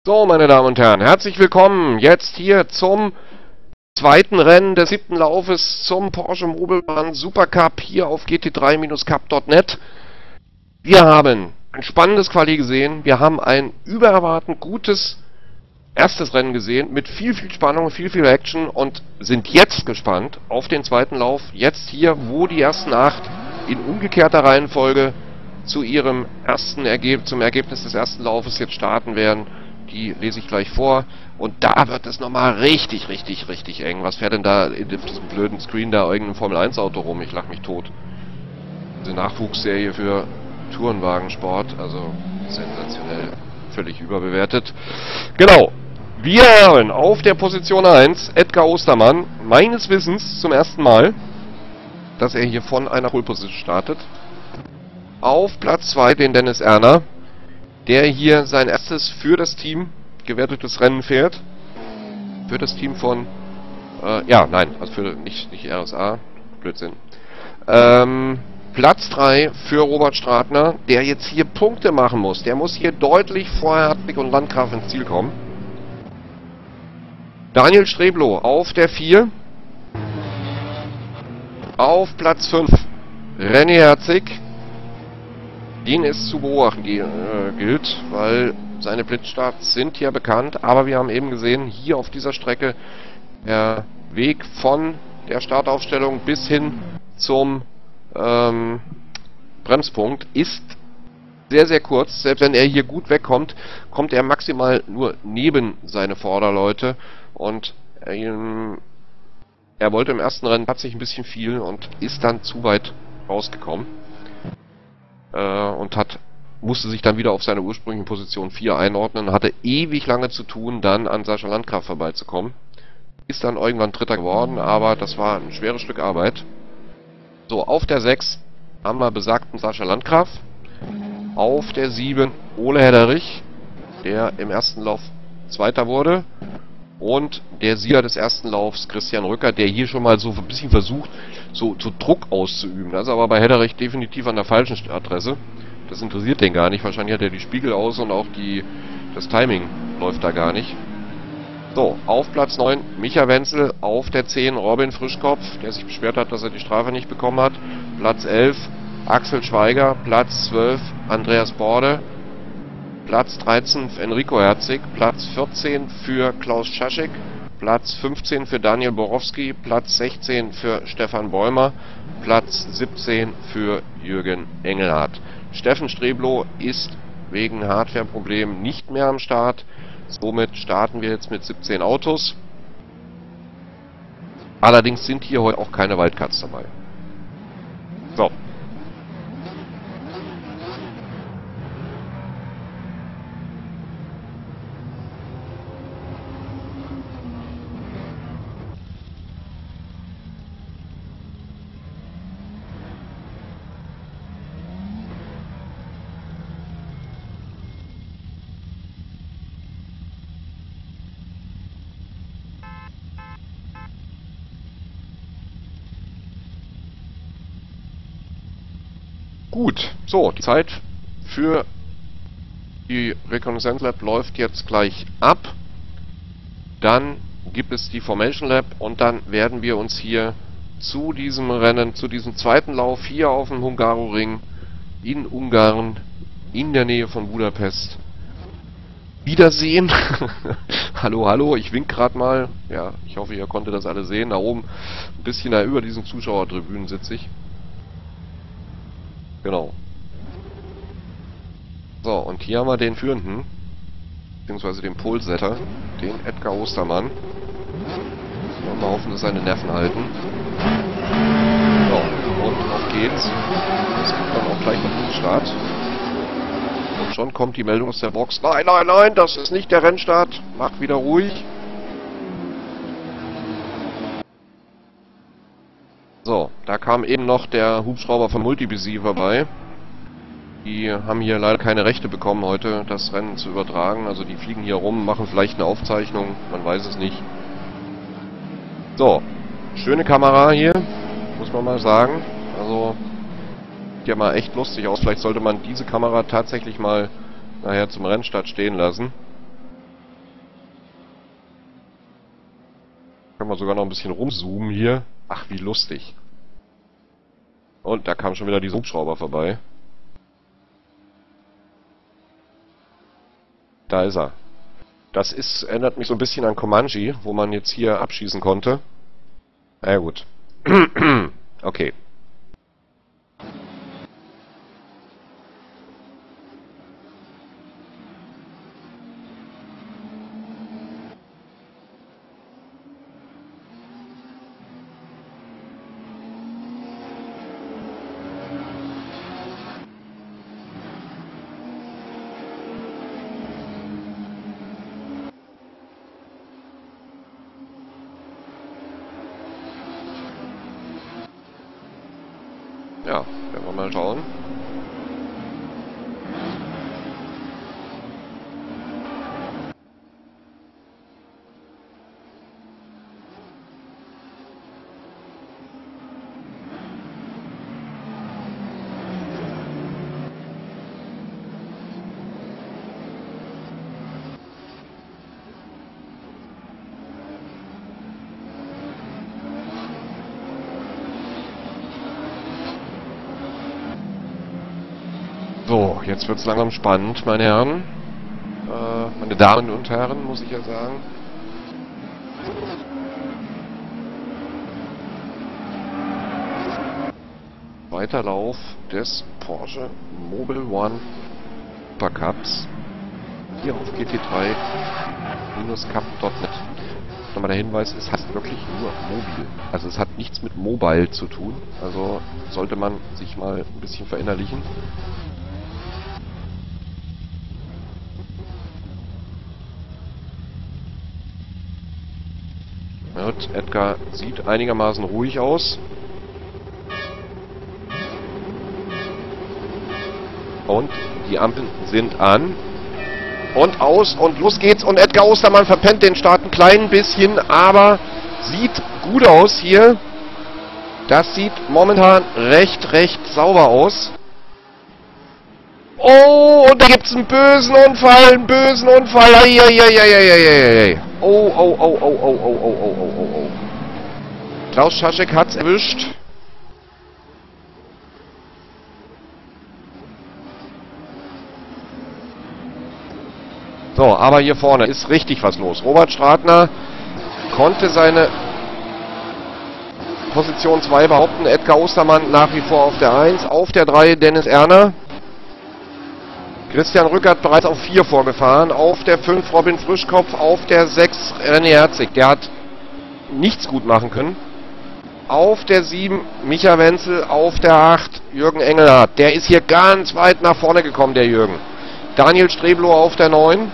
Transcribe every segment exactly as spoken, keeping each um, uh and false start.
So, meine Damen und Herren, herzlich willkommen jetzt hier zum zweiten Rennen des siebten Laufes zum Porsche Mobilbahn Supercup hier auf g t drei Cup punkt net. Wir haben ein spannendes Quali gesehen, wir haben ein übererwartend gutes erstes Rennen gesehen mit viel, viel Spannung, viel, viel Action und sind jetzt gespannt auf den zweiten Lauf. Jetzt hier, wo die ersten acht in umgekehrter Reihenfolge zu ihrem ersten Ergebnis, zum Ergebnis des ersten Laufes jetzt starten werden. Die lese ich gleich vor. Und da wird es nochmal richtig, richtig, richtig eng. Was fährt denn da in diesem blöden Screen da irgendein Formel eins Auto rum? Ich lach mich tot. Diese Nachwuchsserie für Tourenwagensport. Also sensationell. Völlig überbewertet. Genau. Wir haben auf der Position eins Edgar Ostermann. Meines Wissens zum ersten Mal, dass er hier von einer Pole Position startet. Auf Platz zwei den Dennis Erner, der hier sein erstes für das Team gewertetes Rennen fährt. Für das Team von, äh, ja, nein, also für, nicht, nicht R S A, Blödsinn. Ähm, Platz drei für Robert Stratner, der jetzt hier Punkte machen muss. Der muss hier deutlich vor Hartwig und Landgraf ins Ziel kommen. Daniel Streblow auf der vier. Auf Platz fünf René Herzig. Den es zu beobachten äh, gilt, weil seine Blitzstarts sind ja bekannt, aber wir haben eben gesehen, hier auf dieser Strecke der Weg von der Startaufstellung bis hin zum ähm, Bremspunkt ist sehr, sehr kurz. Selbst wenn er hier gut wegkommt, kommt er maximal nur neben seine Vorderleute und ähm, er wollte im ersten Rennen tatsächlich ein bisschen viel und ist dann zu weit rausgekommen. Und hat, musste sich dann wieder auf seine ursprüngliche Position vier einordnen, hatte ewig lange zu tun, dann an Sascha Landgraf vorbeizukommen. Ist dann irgendwann Dritter geworden, aber das war ein schweres Stück Arbeit. So, auf der sechs haben wir besagten Sascha Landgraf. Auf der sieben Ole Hedderich, der im ersten Lauf Zweiter wurde. Und der Sieger des ersten Laufs, Christian Rücker, der hier schon mal so ein bisschen versucht, so, so Druck auszuüben. Das ist aber bei Hedderich definitiv an der falschen Adresse. Das interessiert den gar nicht. Wahrscheinlich hat er die Spiegel aus und auch die, das Timing läuft da gar nicht. So, auf Platz neun Micha Wenzel, auf der zehn Robin Frischkopf, der sich beschwert hat, dass er die Strafe nicht bekommen hat. Platz elf Axel Schweiger, Platz zwölf Andreas Borde. Platz dreizehn für Enrico Herzig, Platz vierzehn für Klaus Schaschek, Platz fünfzehn für Daniel Borowski, Platz sechzehn für Stefan Bäumer, Platz siebzehn für Jürgen Engelhardt. Steffen Streblow ist wegen Hardwareproblemen nicht mehr am Start. Somit starten wir jetzt mit siebzehn Autos. Allerdings sind hier heute auch keine Wildcards dabei. So. Gut, so, die Zeit für die Reconnaissance Lab läuft jetzt gleich ab. Dann gibt es die Formation Lab und dann werden wir uns hier zu diesem Rennen, zu diesem zweiten Lauf hier auf dem Hungaroring in Ungarn, in der Nähe von Budapest, wiedersehen. Hallo, hallo, ich wink gerade mal. Ja, ich hoffe, ihr konntet das alle sehen. Da oben, ein bisschen da über diesen Zuschauertribünen sitze ich. Genau. So, und hier haben wir den Führenden, beziehungsweise den Polesetter, den Edgar Ostermann. Wollen wir hoffen, dass seine Nerven halten. So, und auf geht's. Es gibt dann auch gleich noch einen Start. Und schon kommt die Meldung aus der Box. Nein, nein, nein, das ist nicht der Rennstart. Mach wieder ruhig. So, da kam eben noch der Hubschrauber von Multibc vorbei. Die haben hier leider keine Rechte bekommen, heute das Rennen zu übertragen. Also die fliegen hier rum, machen vielleicht eine Aufzeichnung, man weiß es nicht. So, schöne Kamera hier, muss man mal sagen. Also, sieht ja mal echt lustig aus. Vielleicht sollte man diese Kamera tatsächlich mal nachher zum Rennstart stehen lassen. können wir sogar noch ein bisschen rumzoomen hier. Ach, wie lustig. Und da kam schon wieder dieser Hubschrauber vorbei. Da ist er. Das ist, erinnert mich so ein bisschen an Comanche, wo man jetzt hier abschießen konnte. Na ja, gut. Okay. Ja, werden wir mal schauen. So, jetzt wird's langsam spannend, meine Herren. Äh, meine Damen und Herren, muss ich ja sagen. Weiterlauf des Porsche Mobile One Supercups. Hier auf G T drei Cup Punkt net. Nochmal der Hinweis, es hat wirklich nur mobil. Also es hat nichts mit Mobile zu tun. Also sollte man sich mal ein bisschen verinnerlichen. Gut, Edgar sieht einigermaßen ruhig aus. Und die Ampeln sind an. Und aus und los geht's. Und Edgar Ostermann verpennt den Start ein klein bisschen, aber sieht gut aus hier. Das sieht momentan recht, recht sauber aus. Oh, und da gibt's einen bösen Unfall, einen bösen Unfall. Eieieiei. Oh, oh, oh, oh, oh, oh, oh, oh, oh, oh, oh. Klaus Schaschek hat's erwischt. So, aber hier vorne ist richtig was los. Robert Stratner konnte seine Position zwei behaupten. Edgar Ostermann nach wie vor auf der eins. Auf der drei Dennis Erner. Christian Rückert bereits auf vier vorgefahren. Auf der fünf Robin Frischkopf. Auf der sechs René Herzig. Der hat nichts gut machen können. Auf der sieben Micha Wenzel. Auf der acht Jürgen Engelhardt. Der ist hier ganz weit nach vorne gekommen, der Jürgen. Daniel Streblow auf der neun.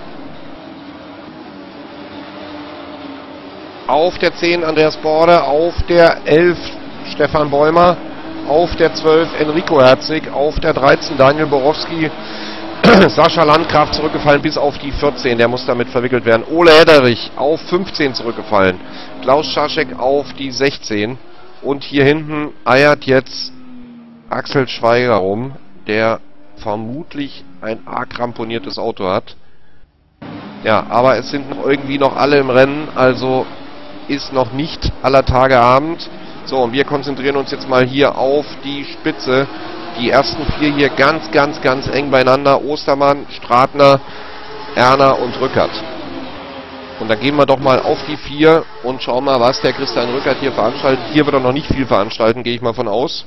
Auf der zehn Andreas Borde. Auf der elf Stefan Bäumer. Auf der zwölf Enrico Herzig. Auf der dreizehn Daniel Borowski. Sascha Landgraf zurückgefallen bis auf die vierzehn, der muss damit verwickelt werden. Ole Hedderich auf fünfzehn zurückgefallen. Klaus Schaschek auf die sechzehn. Und hier hinten eiert jetzt Axel Schweiger rum, der vermutlich ein arg ramponiertes Auto hat. Ja, aber es sind noch irgendwie noch alle im Rennen, also ist noch nicht aller Tage Abend. So, und wir konzentrieren uns jetzt mal hier auf die Spitze. Die ersten vier hier ganz, ganz, ganz eng beieinander. Ostermann, Stratner, Erner und Rückert. Und dann gehen wir doch mal auf die vier und schauen mal, was der Christian Rückert hier veranstaltet. Hier wird er noch nicht viel veranstalten, gehe ich mal von aus.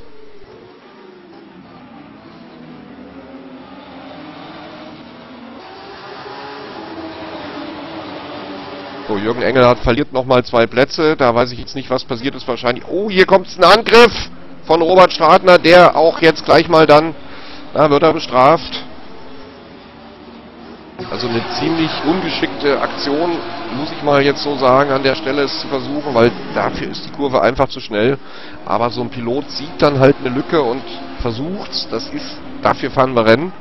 So, Jürgen Engelhardt verliert nochmal zwei Plätze. Da weiß ich jetzt nicht, was passiert ist. Wahrscheinlich... Oh, hier kommt ein Angriff von Robert Stratner, der auch jetzt gleich mal dann... Da wird er bestraft. Also eine ziemlich ungeschickte Aktion, muss ich mal jetzt so sagen, an der Stelle es zu versuchen, weil dafür ist die Kurve einfach zu schnell. Aber so ein Pilot sieht dann halt eine Lücke und versucht's. Das ist... Dafür fahren wir Rennen.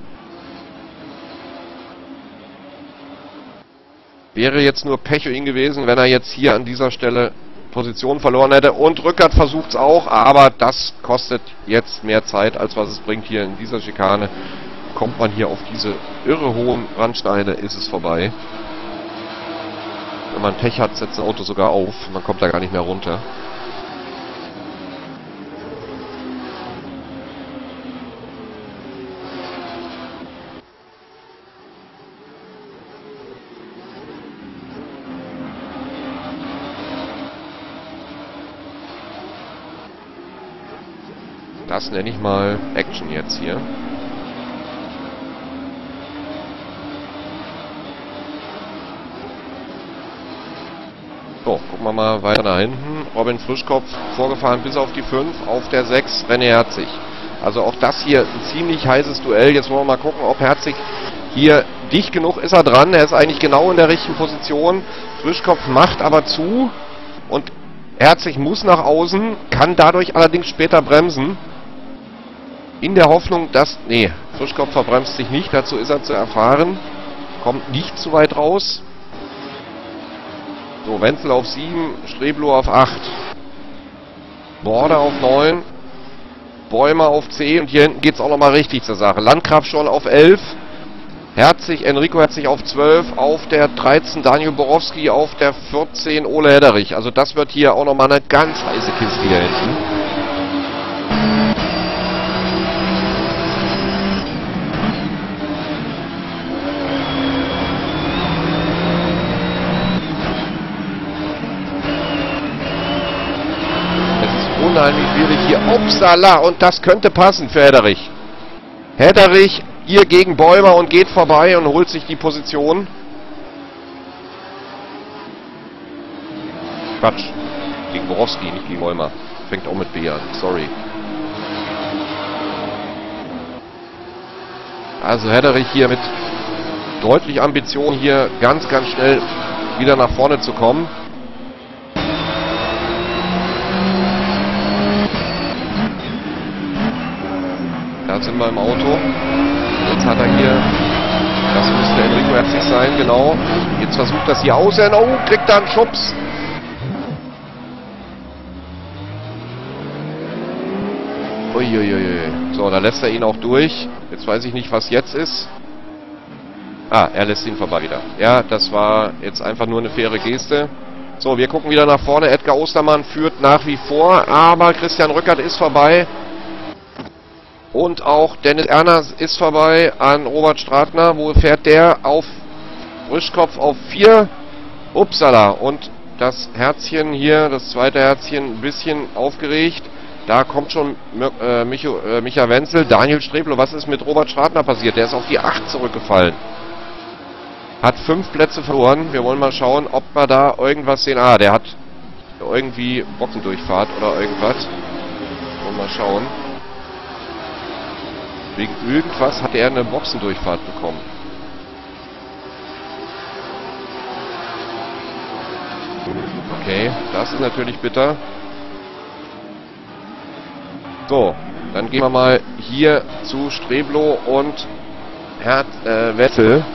Wäre jetzt nur Pech für ihn gewesen, wenn er jetzt hier an dieser Stelle Position verloren hätte. Und Rückert versucht es auch, aber das kostet jetzt mehr Zeit, als was es bringt hier in dieser Schikane. Kommt man hier auf diese irre hohen Randsteine, ist es vorbei. Wenn man Pech hat, setzt das Auto sogar auf. Man kommt da gar nicht mehr runter. Das nenne ich mal Action jetzt hier. So, gucken wir mal weiter nach hinten. Robin Frischkopf vorgefahren bis auf die fünf, auf der sechs René Herzig. Also auch das hier ein ziemlich heißes Duell. Jetzt wollen wir mal gucken, ob Herzig hier dicht genug ist. Er dran. Er ist eigentlich genau in der richtigen Position. Frischkopf macht aber zu und Herzig muss nach außen, kann dadurch allerdings später bremsen. In der Hoffnung, dass... Nee, Frischkopf verbremst sich nicht. Dazu ist er zu erfahren. Kommt nicht zu weit raus. So, Wenzel auf sieben, Streblo auf acht. Border auf neun. Bäumer auf zehn. Und hier hinten geht es auch nochmal richtig zur Sache. Landgraf schon auf elf. Herzig, Enrico Herzig auf zwölf. Auf der dreizehn Daniel Borowski. Auf der vierzehn Ole Hedderich. Also das wird hier auch nochmal eine ganz heiße Kiste hier hinten. Unheimlich schwierig hier. Upsala! Und das könnte passen für Hedderich. Hedderich hier gegen Bäumer und geht vorbei und holt sich die Position. Quatsch. Gegen Borowski, nicht gegen Bäumer. Fängt auch mit B an. Sorry. Also Hedderich hier mit deutlich Ambition hier ganz, ganz schnell wieder nach vorne zu kommen. Da sind wir im Auto. Jetzt hat er hier, das müsste Enrico Herzig sein, genau. Jetzt versucht das hier außen. Oh, kriegt er einen Schubs. Uiuiui. So, da lässt er ihn auch durch. Jetzt weiß ich nicht, was jetzt ist. Ah, er lässt ihn vorbei wieder. Ja, das war jetzt einfach nur eine faire Geste. So, wir gucken wieder nach vorne. Edgar Ostermann führt nach wie vor, aber Christian Rückert ist vorbei. Und auch Dennis Erner ist vorbei an Robert Stratner. Wo fährt der? Auf Frischkopf auf vier. Upsala. Und das Herzchen hier, das zweite Herzchen, ein bisschen aufgeregt. Da kommt schon äh, Micho, äh, Micha Wenzel. Daniel Streblo, was ist mit Robert Stratner passiert? Der ist auf die acht zurückgefallen. Hat fünf Plätze verloren. Wir wollen mal schauen, ob wir da irgendwas sehen. Ah, der hat irgendwie Boxendurchfahrt oder irgendwas. Wollen wir mal schauen. Wegen irgendwas hat er eine Boxendurchfahrt bekommen. Okay, das ist natürlich bitter. So, dann gehen wir mal hier zu Streblo und Herr äh, Wetzel.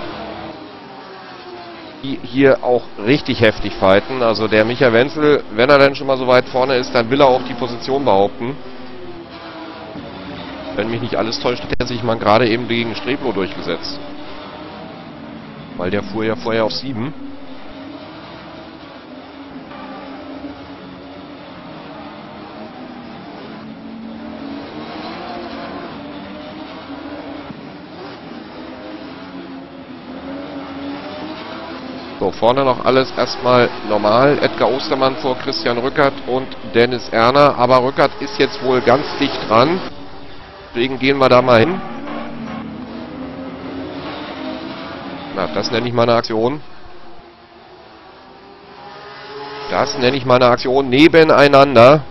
Die hier auch richtig heftig fighten. Also der Micha Wenzel, wenn er dann schon mal so weit vorne ist, dann will er auch die Position behaupten. Wenn mich nicht alles täuscht, hat er sich mal gerade eben gegen Streblo durchgesetzt. Weil der fuhr ja vorher auf sieben. So, vorne noch alles erstmal normal. Edgar Ostermann vor Christian Rückert und Dennis Erner. Aber Rückert ist jetzt wohl ganz dicht dran. Deswegen gehen wir da mal hin. Na, das nenne ich mal eine Aktion. Das nenne ich mal eine Aktion nebeneinander.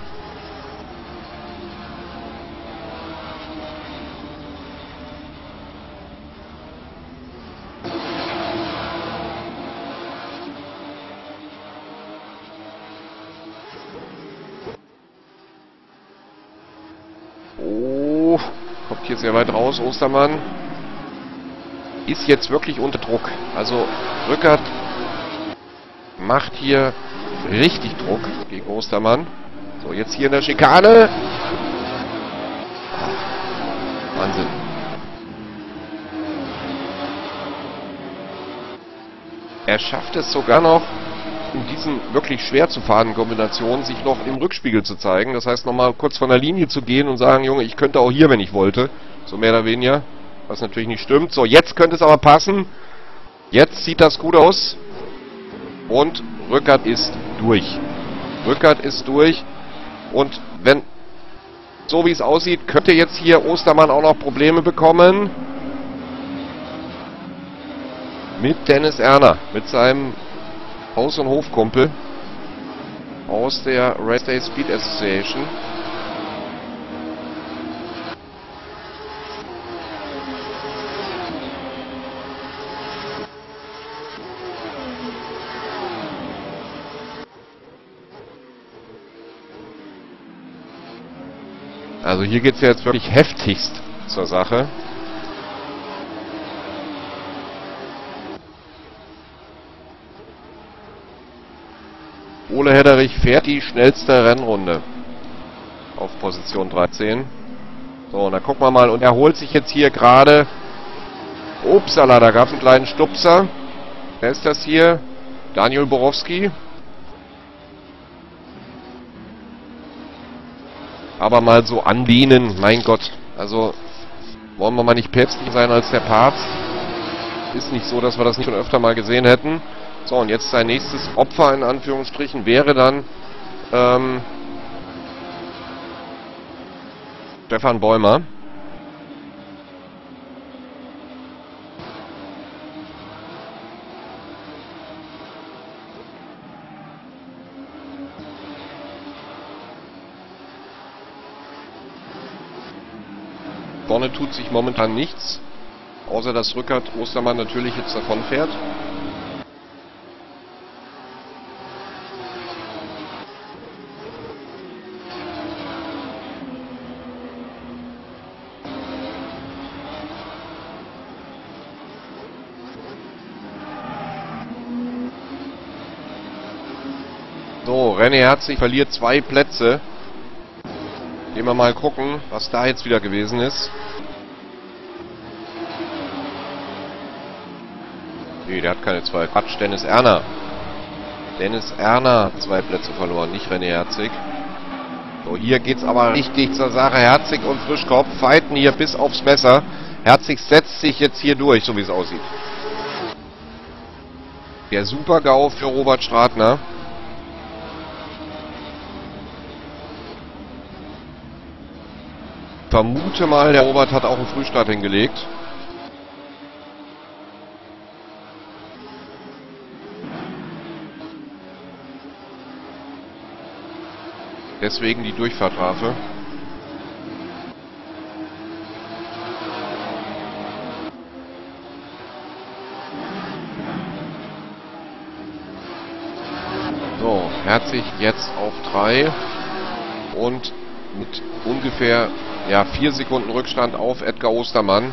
Oh, kommt hier sehr weit raus, Ostermann. Ist jetzt wirklich unter Druck. Also Rückert macht hier richtig Druck gegen Ostermann. So, jetzt hier in der Schikane. Ach, Wahnsinn. er schafft es sogar noch, in diesen wirklich schwer zu fahrenden Kombinationen sich noch im Rückspiegel zu zeigen. Das heißt, nochmal kurz von der Linie zu gehen und sagen, Junge, ich könnte auch hier, wenn ich wollte. So mehr oder weniger. Was natürlich nicht stimmt. So, jetzt könnte es aber passen. Jetzt sieht das gut aus. Und Rückert ist durch. Rückert ist durch. Und wenn, so wie es aussieht, könnte jetzt hier Ostermann auch noch Probleme bekommen. Mit Dennis Erner. Mit seinem Haus- und Hofkumpel aus der Race Day Speed Association. Also hier geht es ja jetzt wirklich heftigst zur Sache. Ole Hedderich fährt die schnellste Rennrunde auf Position dreizehn. So, und dann gucken wir mal. Und er holt sich jetzt hier gerade... Upsala, da gab es einen kleinen Stupser. Wer ist das hier? Daniel Borowski. Aber mal so anlehnen, mein Gott. Also, wollen wir mal nicht päpstlicher sein als der Papst. Ist nicht so, dass wir das nicht schon öfter mal gesehen hätten. So, und jetzt sein nächstes Opfer, in Anführungsstrichen, wäre dann ähm, Stefan Bäumer. Vorne tut sich momentan nichts, außer dass Rückert Ostermann natürlich jetzt davon fährt. So, René Herzig verliert zwei Plätze. Gehen wir mal gucken, was da jetzt wieder gewesen ist. Nee, der hat keine zwei. Quatsch, Dennis Erner. Dennis Erner zwei Plätze verloren, nicht René Herzig. So, hier geht's aber richtig zur Sache. Herzig und Frischkopf fighten hier bis aufs Messer. Herzig setzt sich jetzt hier durch, so wie es aussieht. Der Super-GAU für Robert Stratner. Vermute mal, der Robert hat auch einen Frühstart hingelegt. Deswegen die Durchfahrtrafe. So, Herzig jetzt auf drei und mit ungefähr ja, vier Sekunden Rückstand auf Edgar Ostermann.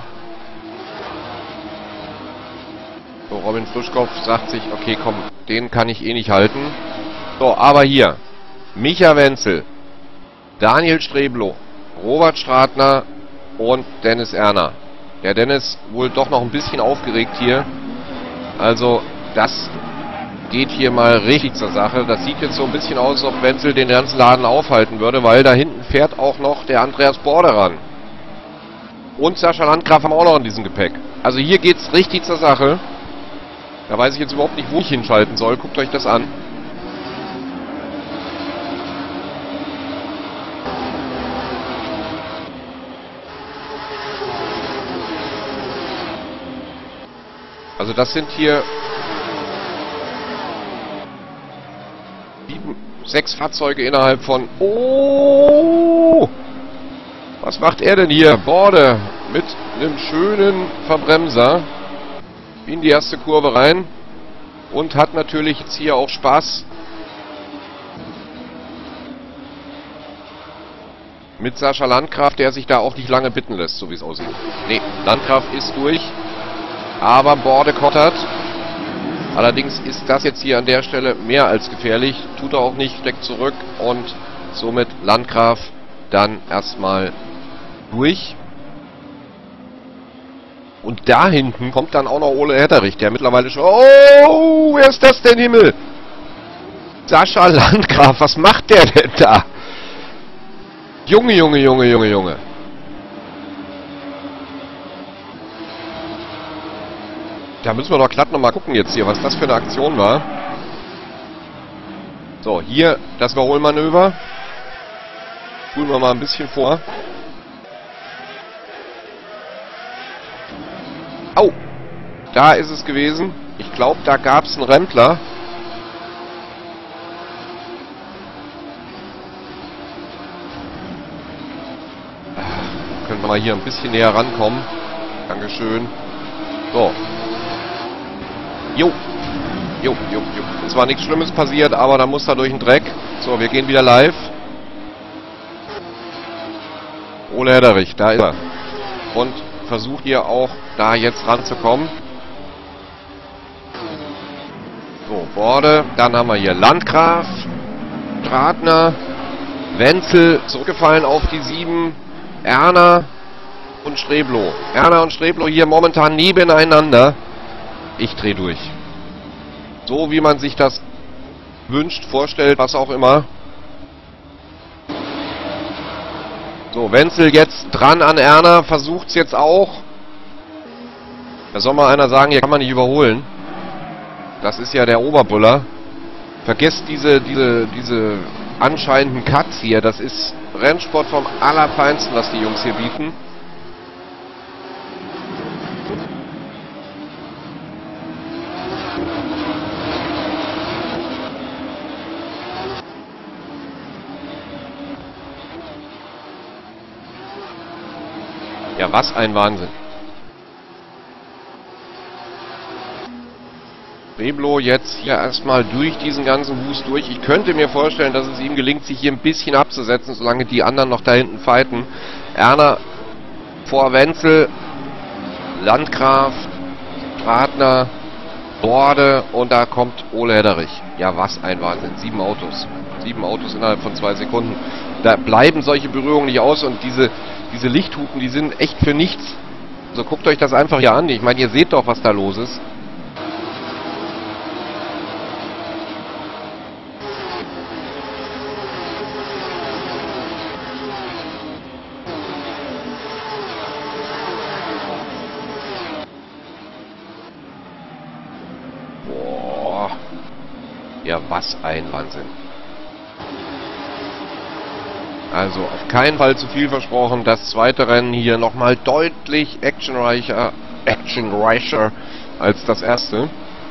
So, Robin Frischkopf sagt sich, okay, komm, den kann ich eh nicht halten. So, aber hier, Micha Wenzel, Daniel Streblow, Robert Stratner und Dennis Erner. Der Dennis wohl doch noch ein bisschen aufgeregt hier. Also, das geht hier mal richtig zur Sache. Das sieht jetzt so ein bisschen aus, als ob Wenzel den ganzen Laden aufhalten würde, weil da hinten fährt auch noch der Andreas Border ran. Und Sascha Landgraf haben auch noch in diesem Gepäck. Also hier geht's richtig zur Sache. Da weiß ich jetzt überhaupt nicht, wo ich hinschalten soll. Guckt euch das an. Also das sind hier sieben, sechs Fahrzeuge innerhalb von... Oh! Was macht er denn hier? Borde mit einem schönen Verbremser in die erste Kurve rein. Und hat natürlich jetzt hier auch Spaß mit Sascha Landgraf, der sich da auch nicht lange bitten lässt, so wie es aussieht. Nee, Landgraf ist durch. Aber Borde kottert. Allerdings ist das jetzt hier an der Stelle mehr als gefährlich. Tut er auch nicht, steckt zurück und somit Landgraf dann erstmal durch. Und da hinten kommt dann auch noch Ole Hetterich, der mittlerweile schon... Oh, wer ist das denn, Himmel? Sascha Landgraf, was macht der denn da? Junge, Junge, Junge, Junge, Junge. Da müssen wir doch glatt nochmal gucken jetzt hier, was das für eine Aktion war. So, hier das Überholmanöver. Spulen wir mal ein bisschen vor. Au! Da ist es gewesen. Ich glaube, da gab es einen Rempler. Können wir mal hier ein bisschen näher rankommen. Dankeschön. So. Jo. Jo, jo, jo. Es war nichts Schlimmes passiert, aber da muss er durch den Dreck. So, wir gehen wieder live. Ole Hetterich, da ist er. Und versucht hier auch da jetzt ranzukommen. So, Borde. Dann haben wir hier Landgraf, Stratner, Wenzel, zurückgefallen auf die sieben, Erner und Streblow. Erner und Streblow hier momentan nebeneinander. Ich drehe durch. So wie man sich das wünscht, vorstellt, was auch immer. So, Wenzel jetzt dran an Erner, versucht es jetzt auch. Da soll mal einer sagen, hier kann man nicht überholen. Das ist ja der Oberbuller. Vergesst diese, diese, diese anscheinenden Cuts hier. Das ist Rennsport vom Allerfeinsten, was die Jungs hier bieten. Ja, was ein Wahnsinn. Streblow jetzt hier erstmal durch diesen ganzen Wust durch. Ich könnte mir vorstellen, dass es ihm gelingt, sich hier ein bisschen abzusetzen, solange die anderen noch da hinten fighten. Erner vor Wenzel, Landgraf, Stratner, Borde und da kommt Ole Hetterich. Ja, was ein Wahnsinn. Sieben Autos. Sieben Autos innerhalb von zwei Sekunden. Da bleiben solche Berührungen nicht aus und diese, diese Lichthupen, die sind echt für nichts. Also guckt euch das einfach hier an. Ich meine, ihr seht doch, was da los ist. Boah. Ja, was ein Wahnsinn. Also auf keinen Fall zu viel versprochen. Das zweite Rennen hier nochmal deutlich actionreicher, actionreicher als das erste.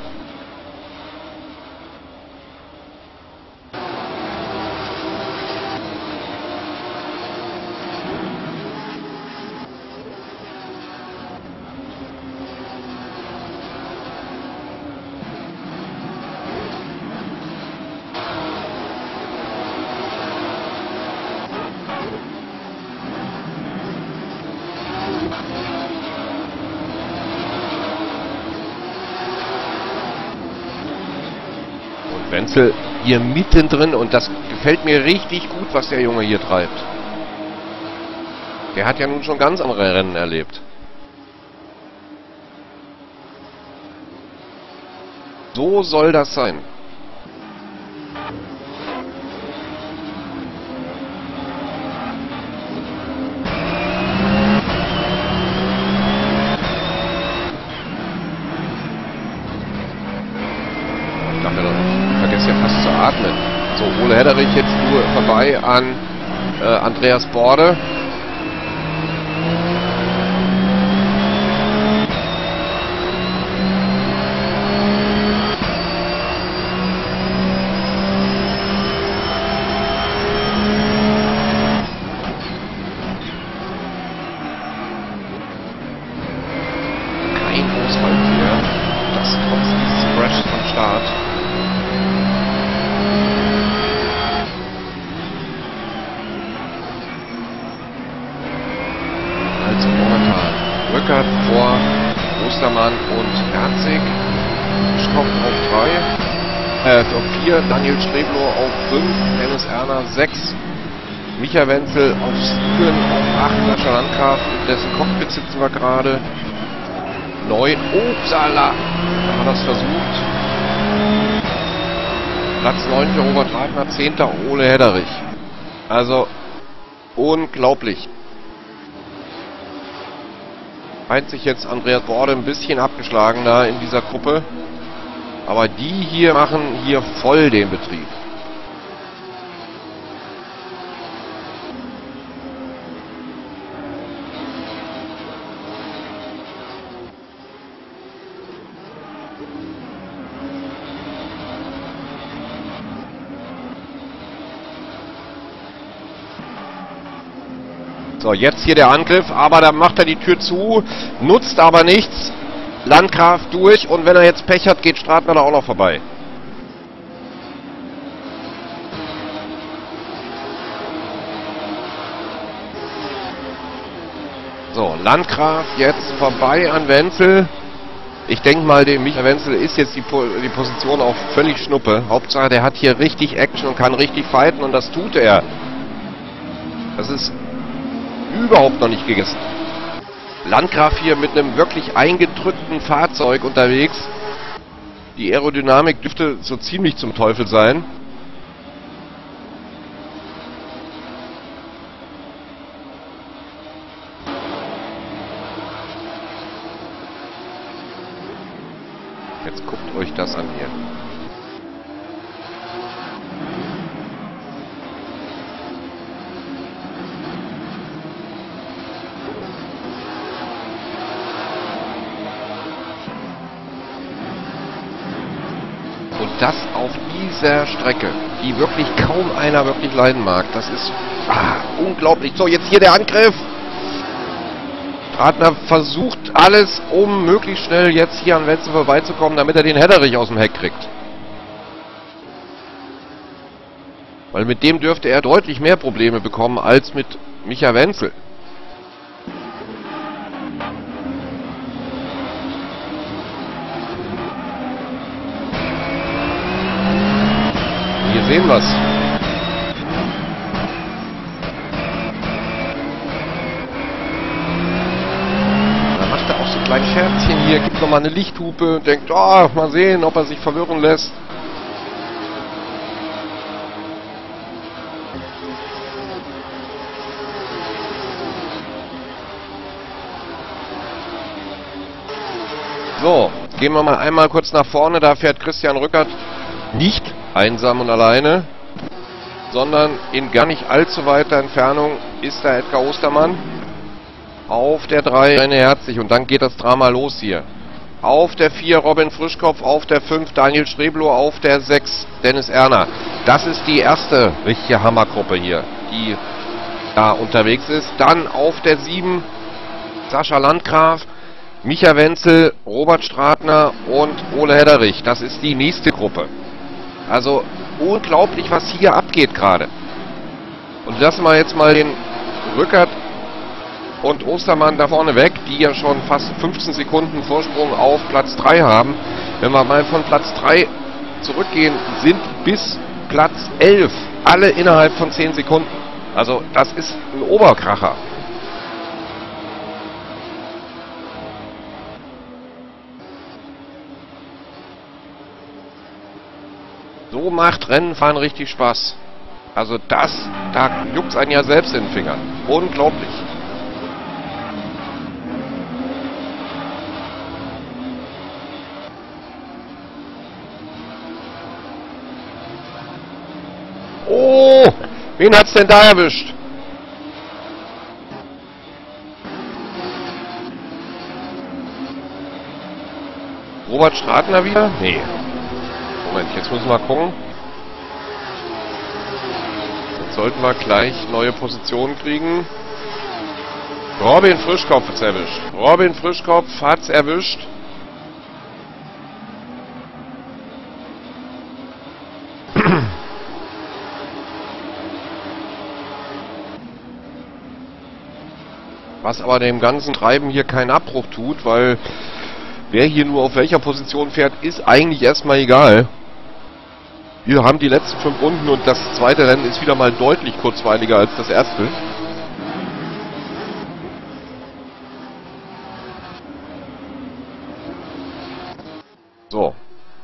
Wenzel hier mittendrin und das gefällt mir richtig gut, was der Junge hier treibt. Der hat ja nun schon ganz andere Rennen erlebt. So soll das sein. Atmen. So, Ole Hetterich jetzt nur vorbei an äh, Andreas Borde. Kein Ausfall hier. Das trotz dieses Crashs vom Start. Rückert vor Ostermann und Herzig. Stopp auf drei. Äh, auf vier. Daniel Streblow auf fünf. Dennis Erner sechs. Micha Wenzel auf sieben. Auf acht. Sascha Landgraf. In dessen Cockpit sitzen wir gerade. neun. Upsala. Haben wir das versucht. Platz neun für Robert Wagner, zehnter Ole Hedderich. Also, unglaublich. Scheint sich jetzt Andreas Borde ein bisschen abgeschlagen da in dieser Gruppe. Aber die hier machen hier voll den Betrieb. So, jetzt hier der Angriff, aber da macht er die Tür zu, nutzt aber nichts. Landgraf durch und wenn er jetzt Pech hat, geht Stratner da auch noch vorbei. So, Landgraf jetzt vorbei an Wenzel. Ich denke mal, dem Michael Wenzel ist jetzt die, po die Position auch völlig Schnuppe. Hauptsache, der hat hier richtig Action und kann richtig fighten und das tut er. Das ist überhaupt noch nicht gegessen. Landgraf hier mit einem wirklich eingedrückten Fahrzeug unterwegs. Die Aerodynamik dürfte so ziemlich zum Teufel sein. Jetzt guckt euch das an hier. Und das auf dieser Strecke, die wirklich kaum einer wirklich leiden mag. Das ist ah, unglaublich. So, jetzt hier der Angriff. Stratner versucht alles, um möglichst schnell jetzt hier an Wenzel vorbeizukommen, damit er den Hedderich aus dem Heck kriegt. Weil mit dem dürfte er deutlich mehr Probleme bekommen als mit Micha Wenzel. Hier sehen wir es. Da macht er auch so ein kleines Scherzchen hier, gibt nochmal eine Lichthupe und denkt, oh, mal sehen, ob er sich verwirren lässt. So, gehen wir mal einmal kurz nach vorne, da fährt Christian Rückert nicht einsam und alleine, sondern in gar nicht allzu weiter Entfernung ist da Edgar Ostermann. Auf der drei René Herzig und dann geht das Drama los hier. Auf der vier Robin Frischkopf, auf der fünf Daniel Streblow, auf der sechs Dennis Erner. Das ist die erste richtige Hammergruppe hier, die da unterwegs ist. Dann auf der sieben Sascha Landgraf, Micha Wenzel, Robert Stratner und Ole Hedderich. Das ist die nächste Gruppe. Also unglaublich, was hier abgeht gerade. Und lassen wir jetzt mal den Rückert und Ostermann da vorne weg, die ja schon fast fünfzehn Sekunden Vorsprung auf Platz drei haben. Wenn wir mal von Platz drei zurückgehen, sind bis Platz elf alle innerhalb von zehn Sekunden. Also das ist ein Oberkracher. So macht Rennenfahren richtig Spaß. Also das, da juckt es einen ja selbst in den Fingern. Unglaublich. Oh, wen hat's denn da erwischt? Robert Stratner wieder? Nee. Moment, jetzt müssen wir mal gucken. Jetzt sollten wir gleich neue Positionen kriegen. Robin Frischkopf hat's erwischt. Robin Frischkopf hat's erwischt. Was aber dem ganzen Treiben hier keinen Abbruch tut, weil wer hier nur auf welcher Position fährt, ist eigentlich erstmal egal. Wir haben die letzten fünf Runden und das zweite Rennen ist wieder mal deutlich kurzweiliger als das erste. So.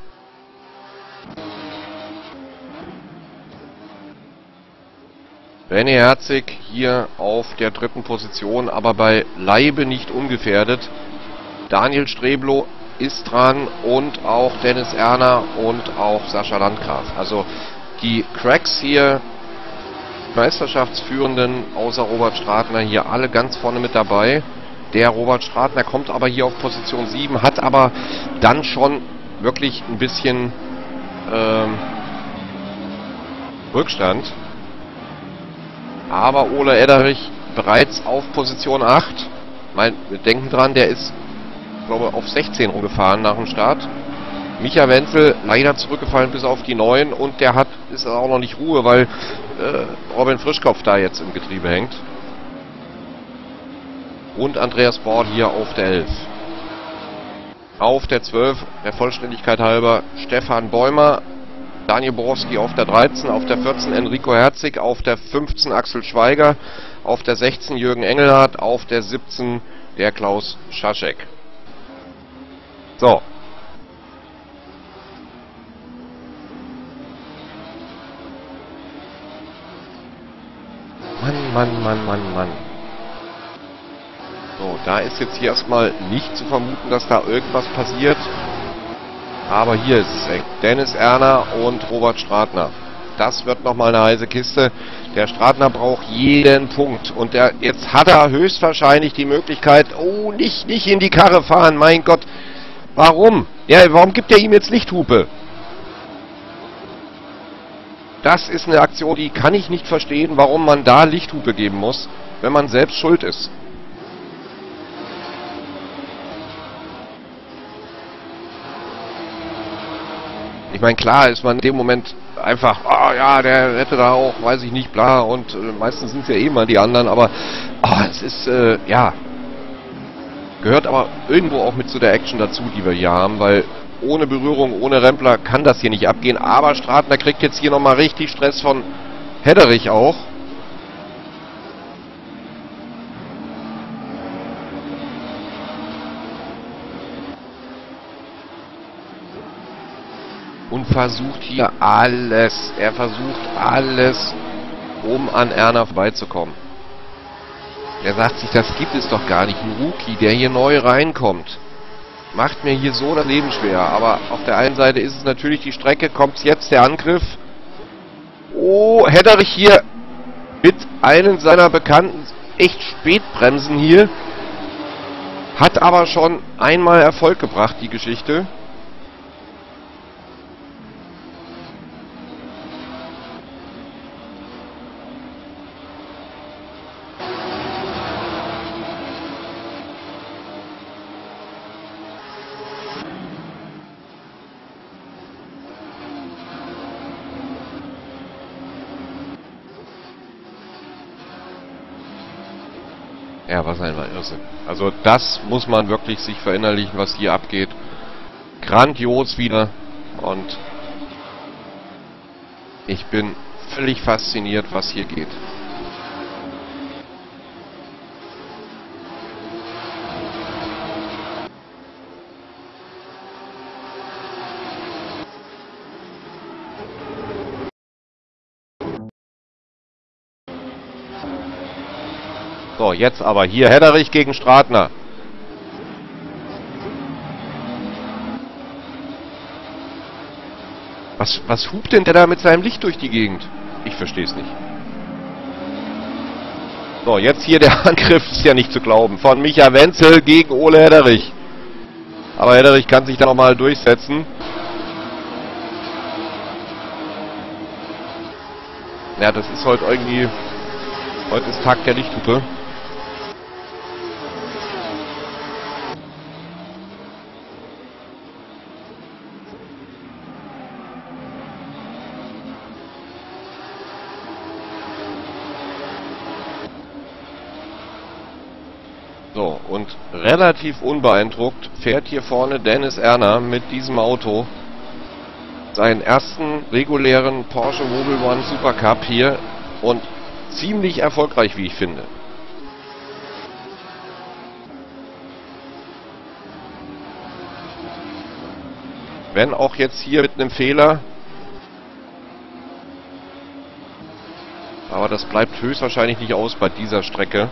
René Herzig hier auf der dritten Position, aber bei Leibe nicht ungefährdet. Daniel Streblow ist dran und auch Dennis Erner und auch Sascha Landgraf. Also die Cracks hier, Meisterschaftsführenden außer Robert Stratner, hier alle ganz vorne mit dabei. Der Robert Stratner kommt aber hier auf Position sieben, hat aber dann schon wirklich ein bisschen ähm, Rückstand. Aber Ole Ederich bereits auf Position acht. Mein, wir denken dran, der ist, glaube ich, auf sechzehn rumgefahren nach dem Start. Micha Wenzel leider zurückgefallen bis auf die neun und der hat ist auch noch nicht Ruhe, weil äh, Robin Frischkopf da jetzt im Getriebe hängt. Und Andreas Bord hier auf der elf. Auf der zwölf, der Vollständigkeit halber, Stefan Bäumer. Daniel Borowski auf der dreizehn, auf der vierzehn Enrico Herzig, auf der fünfzehn Axel Schweiger, auf der sechzehn Jürgen Engelhardt, auf der siebzehn der Klaus Schaschek. So. Mann, Mann, Mann, Mann, Mann. So, da ist jetzt hier erstmal nicht zu vermuten, dass da irgendwas passiert. Aber hier ist es eng. Dennis Erner und Robert Stratner. Das wird nochmal eine heiße Kiste. Der Stratner braucht jeden Punkt. Und der, jetzt hat er höchstwahrscheinlich die Möglichkeit, oh, nicht, nicht in die Karre fahren, mein Gott. Warum? Ja, warum gibt er ihm jetzt Lichthupe? Das ist eine Aktion, die kann ich nicht verstehen, warum man da Lichthupe geben muss, wenn man selbst schuld ist. Ich meine, klar ist man in dem Moment einfach, ah oh, ja, der hätte da auch, weiß ich nicht, bla, und äh, meistens sind es ja eh mal die anderen, aber oh, es ist, äh, ja, gehört aber irgendwo auch mit zu der Action dazu, die wir hier haben, weil ohne Berührung, ohne Rempler kann das hier nicht abgehen, aber Stratner kriegt jetzt hier nochmal richtig Stress von Hedderich auch. Und versucht hier alles, er versucht alles, um an Erner vorbeizukommen. Er sagt sich, das gibt es doch gar nicht. Ein Rookie, der hier neu reinkommt, macht mir hier so das Leben schwer. Aber auf der einen Seite ist es natürlich die Strecke, kommt jetzt der Angriff. Oh, Hedderich hier mit einem seiner bekannten echt Spätbremsen hier. Hat aber schon einmal Erfolg gebracht, die Geschichte. Ja, was ein Irrsinn. Also das muss man wirklich sich verinnerlichen, was hier abgeht. Grandios wieder. Und ich bin völlig fasziniert, was hier geht. So, jetzt aber hier Hedderich gegen Stratner. Was, was hupt denn der da mit seinem Licht durch die Gegend? Ich verstehe es nicht. So, jetzt hier der Angriff, ist ja nicht zu glauben, von Micha Wenzel gegen Ole Hedderich. Aber Hedderich kann sich da nochmal durchsetzen. Ja, das ist heute irgendwie... Heute ist Tag der Lichthupe. So, und relativ unbeeindruckt fährt hier vorne Dennis Erner mit diesem Auto seinen ersten regulären Porsche Mobil One Supercup hier und ziemlich erfolgreich, wie ich finde. Wenn auch jetzt hier mit einem Fehler. Aber das bleibt höchstwahrscheinlich nicht aus bei dieser Strecke.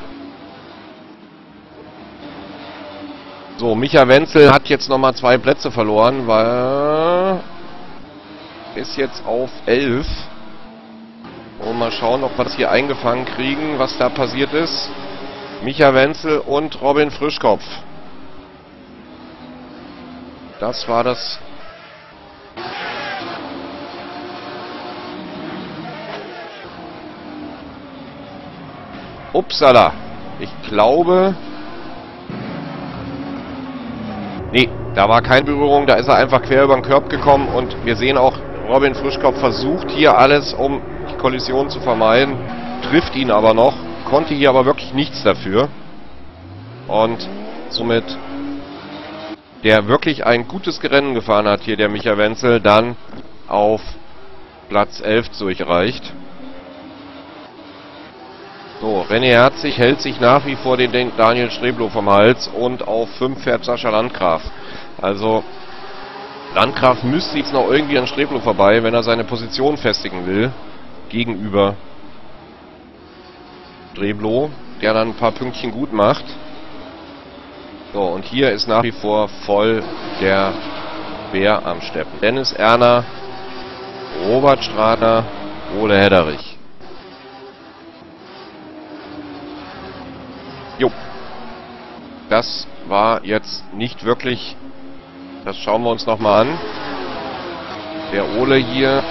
So, Micha Wenzel hat jetzt nochmal zwei Plätze verloren, weil ist jetzt auf elf. Und mal schauen, ob wir das hier eingefangen kriegen, was da passiert ist. Micha Wenzel und Robin Frischkopf. Das war das. Upsala. Ich glaube... Nee, da war keine Berührung, da ist er einfach quer über den Körb gekommen und wir sehen auch, Robin Frischkopf versucht hier alles, um die Kollision zu vermeiden, trifft ihn aber noch, konnte hier aber wirklich nichts dafür und somit der wirklich ein gutes Rennen gefahren hat hier, der Micha Wenzel, dann auf Platz elf durchreicht. So, René Herzig hält sich nach wie vor den Daniel Streblow vom Hals und auf fünf fährt Sascha Landgraf. Also, Landgraf müsste jetzt noch irgendwie an Streblow vorbei, wenn er seine Position festigen will, gegenüber Streblow, der dann ein paar Pünktchen gut macht. So, und hier ist nach wie vor voll der Bär am Steppen. Dennis Erner, Robert Stratner, Ole Hedderich. Jo, das war jetzt nicht wirklich, das schauen wir uns nochmal an. Der Ole hier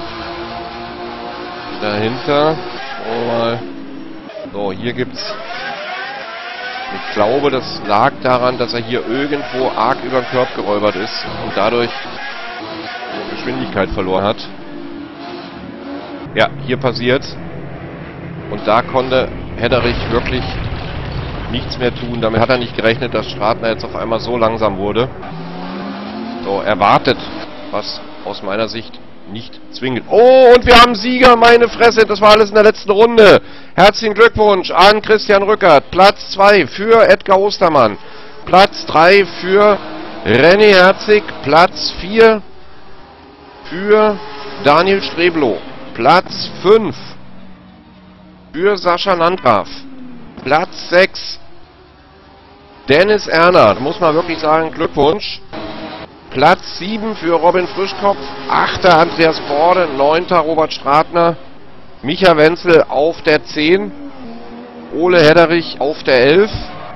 dahinter, schauen wir mal. So, hier gibt's, ich glaube, das lag daran, dass er hier irgendwo arg über den Körb geräubert ist und dadurch Geschwindigkeit verloren hat. Ja, hier passiert. Und da konnte Hedderich wirklich nichts mehr tun. Damit hat er nicht gerechnet, dass Stratner jetzt auf einmal so langsam wurde. So, erwartet, was aus meiner Sicht nicht zwingend. Oh, und wir haben Sieger, meine Fresse, das war alles in der letzten Runde. Herzlichen Glückwunsch an Christian Rückert. Platz zwei für Edgar Ostermann. Platz drei für René Herzig. Platz vier für Daniel Streblow. Platz fünf für Sascha Landgraf. Platz sechs Dennis Erner, da muss man wirklich sagen, Glückwunsch. Platz sieben für Robin Frischkopf, achter Andreas Borde, neunter Robert Stratner, Micha Wenzel auf der zehn, Ole Hedderich auf der elf.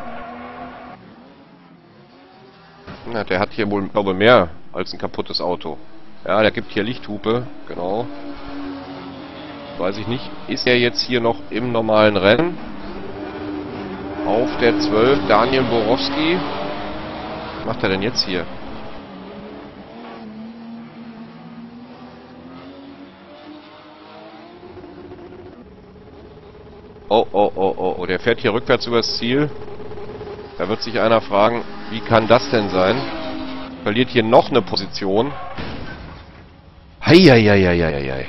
Na, der hat hier wohl, glaube ich, mehr als ein kaputtes Auto. Ja, der gibt hier Lichthupe, genau. Weiß ich nicht, ist er jetzt hier noch im normalen Rennen? Auf der zwölf Daniel Borowski. Was macht er denn jetzt hier? Oh, oh, oh, oh, oh, der fährt hier rückwärts übers Ziel. Da wird sich einer fragen, wie kann das denn sein? Verliert hier noch eine Position. Heieieiei.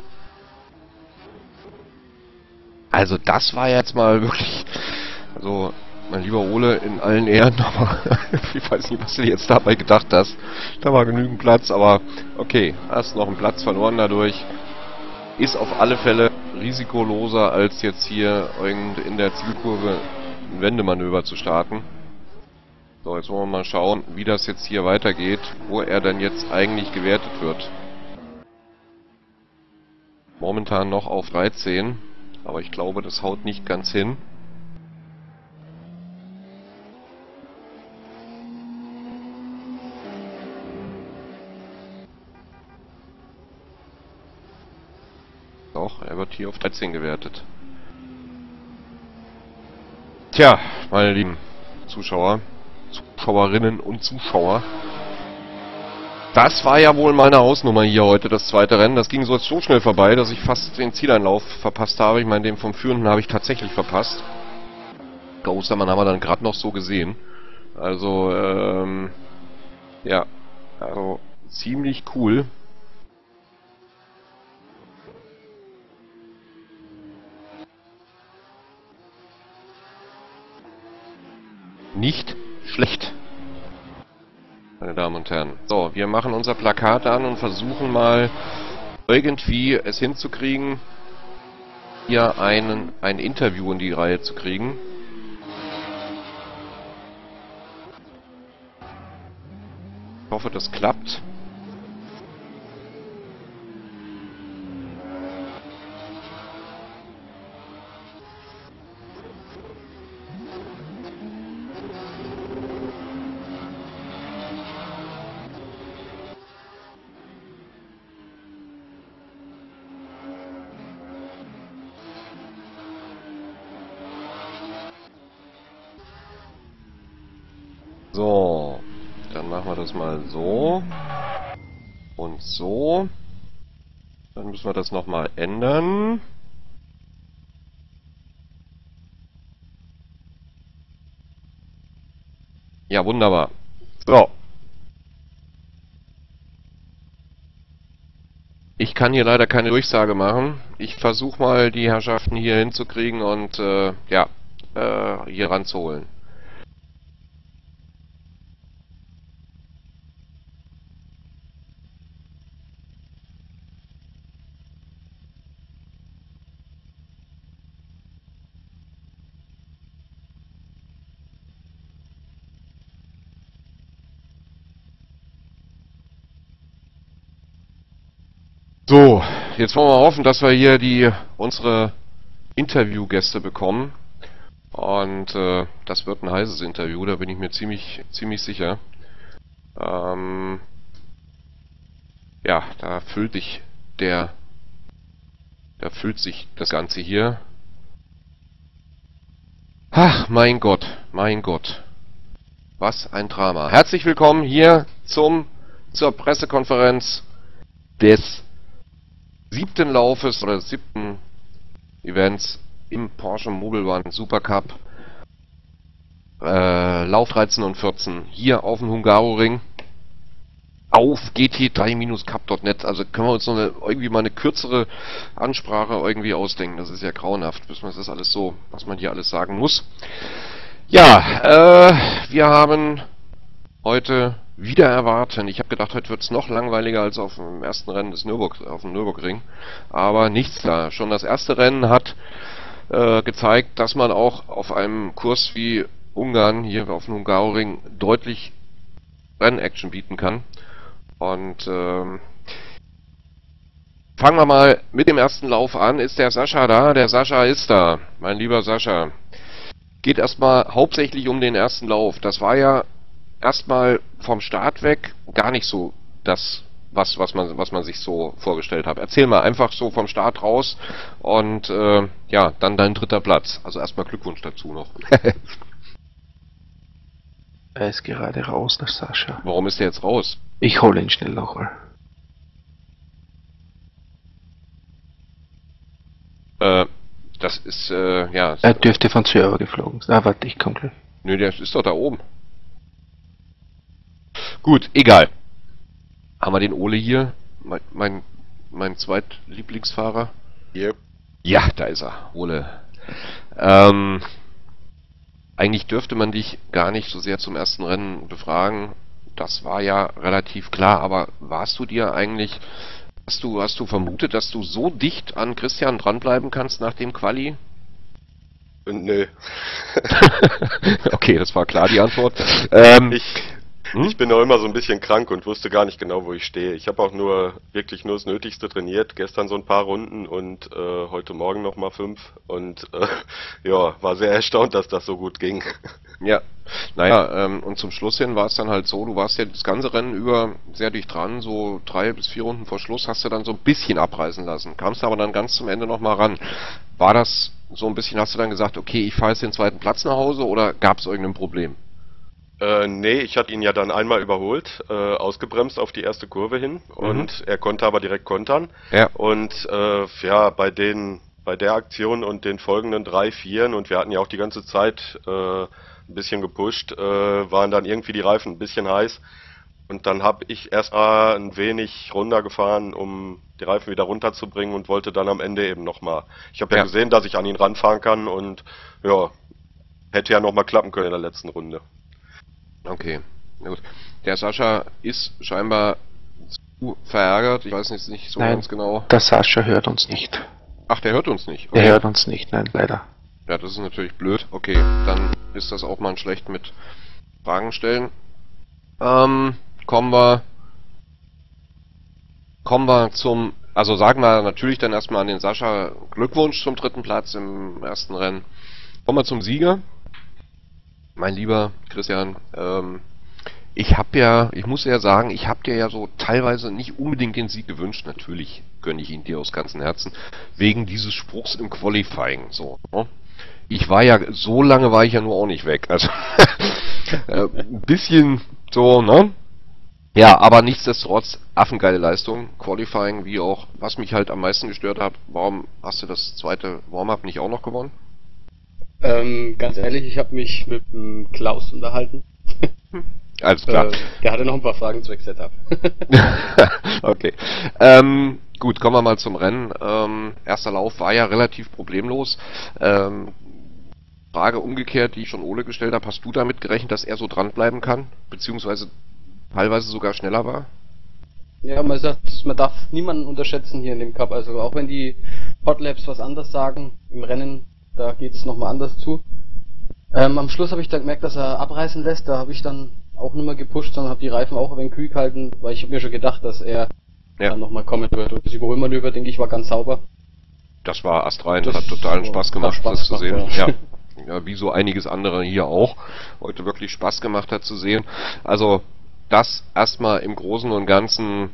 Also das war jetzt mal wirklich... Also, mein lieber Ole, in allen Ehren nochmal. Ich weiß nicht, was du dir jetzt dabei gedacht hast. Da war genügend Platz, aber okay, hast noch einen Platz verloren dadurch. Ist auf alle Fälle risikoloser, als jetzt hier in der Zielkurve ein Wendemanöver zu starten. So, jetzt wollen wir mal schauen, wie das jetzt hier weitergeht, wo er dann jetzt eigentlich gewertet wird. Momentan noch auf dreizehn, aber ich glaube, das haut nicht ganz hin. Doch, er wird hier auf dreizehn gewertet. Tja, meine lieben Zuschauer, Zuschauerinnen und Zuschauer. Das war ja wohl meine Hausnummer hier heute, das zweite Rennen. Das ging so, so schnell vorbei, dass ich fast den Zieleinlauf verpasst habe. Ich meine, den vom Führenden habe ich tatsächlich verpasst. Der Ostermann haben wir dann gerade noch so gesehen. Also, ähm, ja, also ziemlich cool. Nicht schlecht. meine Damen und Herren. So, wir machen unser Plakat an und versuchen mal irgendwie es hinzukriegen, hier einen, ein Interview in die Reihe zu kriegen. Ich hoffe, das klappt. So, dann machen wir das mal so und so. Dann müssen wir das nochmal ändern. Ja, wunderbar. So. Ich kann hier leider keine Durchsage machen. Ich versuche mal, die Herrschaften hier hinzukriegen und äh, ja, äh, hier ranzuholen. So, jetzt wollen wir hoffen, dass wir hier die unsere Interviewgäste bekommen. Und äh, das wird ein heißes Interview, da bin ich mir ziemlich ziemlich sicher. Ähm, ja, da füllt sich der da füllt sich das Ganze hier. Ach, mein Gott, mein Gott. Was ein Drama. Herzlich willkommen hier zum zur Pressekonferenz des siebten Laufes oder des siebten Events im Porsche Mobile One Supercup. Äh, Lauf dreizehn und vierzehn hier auf dem Hungaroring auf G T drei Cup Punkt net. Also können wir uns noch eine, irgendwie mal eine kürzere Ansprache irgendwie ausdenken. Das ist ja grauenhaft, bis man das alles so, was man hier alles sagen muss. Ja, äh, wir haben heute wieder erwarten. Ich habe gedacht, heute wird es noch langweiliger als auf dem ersten Rennen des Nürburg, auf dem Nürburgring. Aber nichts da. Schon das erste Rennen hat äh, gezeigt, dass man auch auf einem Kurs wie Ungarn, hier auf dem Hungaroring, deutlich Rennaction bieten kann. Und ähm, fangen wir mal mit dem ersten Lauf an. Ist der Sascha da? Der Sascha ist da. Mein lieber Sascha. Geht erstmal hauptsächlich um den ersten Lauf. Das war ja erstmal vom Start weg gar nicht so das, was, was, man, was man sich so vorgestellt hat. Erzähl mal einfach so vom Start raus und äh, ja, dann dein dritter Platz. Also erstmal Glückwunsch dazu noch. Er ist gerade raus, der Sascha. Warum ist der jetzt raus? Ich hole ihn schnell nochmal. Äh, das ist, äh, ja... Er dürfte von Server geflogen sein. Ah, warte, ich komm gleich. Nö, der ist doch da oben. Gut, egal. Haben wir den Ole hier? Mein, mein, mein zweitlieblingsfahrer? Hier. Ja, da ist er, Ole. Ähm, eigentlich dürfte man dich gar nicht so sehr zum ersten Rennen befragen. Das war ja relativ klar, aber warst du dir eigentlich, hast du, hast du vermutet, dass du so dicht an Christian dranbleiben kannst nach dem Quali? Nö. Okay, das war klar die Antwort. Ähm, ich, hm? ich bin auch immer so ein bisschen krank und wusste gar nicht genau, wo ich stehe. Ich habe auch nur wirklich nur das Nötigste trainiert. Gestern so ein paar Runden und äh, heute Morgen nochmal fünf. Und äh, ja, war sehr erstaunt, dass das so gut ging. Ja, naja, ähm, und zum Schluss hin war es dann halt so, du warst ja das ganze Rennen über sehr dicht dran, so drei bis vier Runden vor Schluss hast du dann so ein bisschen abreißen lassen, kamst aber dann ganz zum Ende nochmal ran. War das so ein bisschen, hast du dann gesagt, okay, ich fahre jetzt den zweiten Platz nach Hause oder gab es irgendein Problem? Äh, nee, ich hatte ihn ja dann einmal überholt, äh, ausgebremst auf die erste Kurve hin und er konnte aber direkt kontern. Ja. Und äh, ja, bei den, bei der Aktion und den folgenden drei, vieren und wir hatten ja auch die ganze Zeit äh, ein bisschen gepusht, äh, waren dann irgendwie die Reifen ein bisschen heiß. Und dann habe ich erstmal ein wenig runtergefahren, um die Reifen wieder runterzubringen und wollte dann am Ende eben nochmal. Ich habe ja, Ja. gesehen, dass ich an ihn ranfahren kann und ja, hätte ja nochmal klappen können in der letzten Runde. Okay. Na gut. Der Sascha ist scheinbar zu verärgert. Ich weiß jetzt nicht so Nein, ganz genau. der Sascha hört uns nicht. Ach, der hört uns nicht. Der Okay. hört uns nicht, nein, leider. Ja, das ist natürlich blöd. Okay, dann ist das auch mal schlecht mit Fragen stellen. Ähm, kommen wir kommen wir zum, also sagen wir natürlich dann erstmal an den Sascha Glückwunsch zum dritten Platz im ersten Rennen. Kommen wir zum Sieger. Mein lieber Christian, ähm, ich habe ja, ich muss ja sagen, ich habe dir ja so teilweise nicht unbedingt den Sieg gewünscht. Natürlich gönne ich ihn dir aus ganzem Herzen, wegen dieses Spruchs im Qualifying. So, ne? Ich war ja, so lange war ich ja nur auch nicht weg. Also äh, ein bisschen so, ne? Ja, aber nichtsdestotrotz, affengeile Leistung, Qualifying, wie auch, was mich halt am meisten gestört hat, warum hast du das zweite Warm-Up nicht auch noch gewonnen? Ähm, ganz ehrlich, ich habe mich mit dem Klaus unterhalten. Alles klar. Äh, der hatte noch ein paar Fragen zwecks Setup. Okay. Ähm, gut, kommen wir mal zum Rennen. Ähm, erster Lauf war ja relativ problemlos. Ähm, Frage umgekehrt, die ich schon Ole gestellt habe, hast du damit gerechnet, dass er so dranbleiben kann? Beziehungsweise teilweise sogar schneller war? Ja, man sagt, man darf niemanden unterschätzen hier in dem Cup. Also auch wenn die Hotlabs was anderes sagen, im Rennen, da geht es nochmal anders zu. Ähm, am Schluss habe ich dann gemerkt, dass er abreißen lässt. Da habe ich dann auch nicht mehr gepusht, sondern habe die Reifen auch ein wenig kühl gehalten, weil ich habe mir schon gedacht, dass er Ja. dann nochmal kommen wird. Und das Überholmanöver, denke ich, war ganz sauber. Das war astrein, Das das hat totalen hat Spaß gemacht, Spaß das zu sehen. gemacht, Ja. ja. Ja, wie so einiges andere hier auch. Heute wirklich Spaß gemacht hat zu sehen. Also, das erstmal im Großen und Ganzen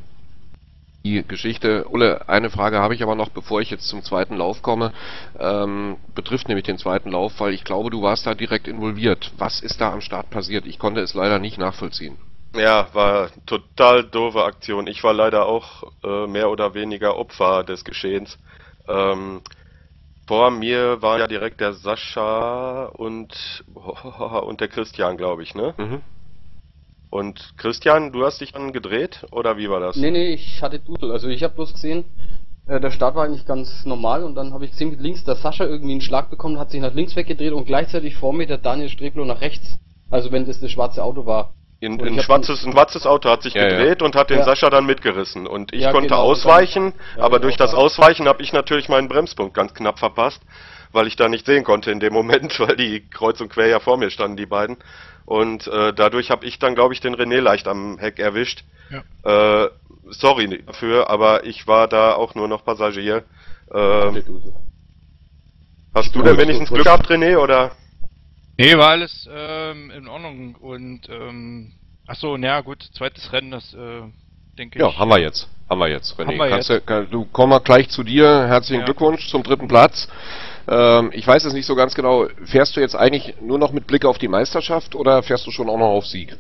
die Geschichte. Ulle, eine Frage habe ich aber noch, bevor ich jetzt zum zweiten Lauf komme. Ähm, betrifft nämlich den zweiten Lauf, weil ich glaube, du warst da direkt involviert. Was ist da am Start passiert? Ich konnte es leider nicht nachvollziehen. Ja, war total doofe Aktion. Ich war leider auch äh, mehr oder weniger Opfer des Geschehens. Ähm, vor mir war ja direkt der Sascha und, und der Christian, glaube ich, ne? Mhm. Und Christian, du hast dich dann gedreht, oder wie war das? Nee, nee, ich hatte Dudel. Also ich habe bloß gesehen, äh, der Start war eigentlich ganz normal und dann habe ich gesehen, mit links der Sascha irgendwie einen Schlag bekommen, hat sich nach links weggedreht und gleichzeitig vor mir der Daniel Streblo nach rechts. Also wenn das das schwarze Auto war. In, Und ich ein, hab schwarzes, ein schwarzes Auto hat sich Ja, gedreht ja. und hat den Ja. Sascha dann mitgerissen. Und ich Ja, konnte genau. ausweichen, Ja, aber genau, durch das ja. Ausweichen habe ich natürlich meinen Bremspunkt ganz knapp verpasst, weil ich da nicht sehen konnte in dem Moment, weil die kreuz und quer ja vor mir standen, die beiden. Und äh, dadurch habe ich dann, glaube ich, den René leicht am Heck erwischt. Ja. Äh, sorry dafür, aber ich war da auch nur noch Passagier. Der Ähm, Dudel. hast du denn wenigstens Glück gehabt, René, oder? Nee, war alles ähm, in Ordnung und ähm, achso, naja gut, zweites Rennen, das äh, denke ich. Ja, haben wir jetzt. Haben wir jetzt, René. Haben wir Kannst jetzt. Du, kann, du komm mal gleich zu dir. Herzlichen Ja. Glückwunsch zum dritten Platz. Ähm, ich weiß es nicht so ganz genau. Fährst du jetzt eigentlich nur noch mit Blick auf die Meisterschaft oder fährst du schon auch noch auf Sieg?